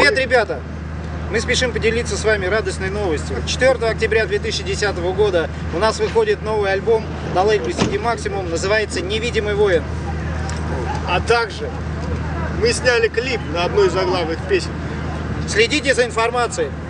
Привет, ребята! Мы спешим поделиться с вами радостной новостью. 4 октября 2010 года у нас выходит новый альбом на лейбле CD Maximum, называется «Невидимый воин». А также мы сняли клип на одну из заглавных песен. Следите за информацией.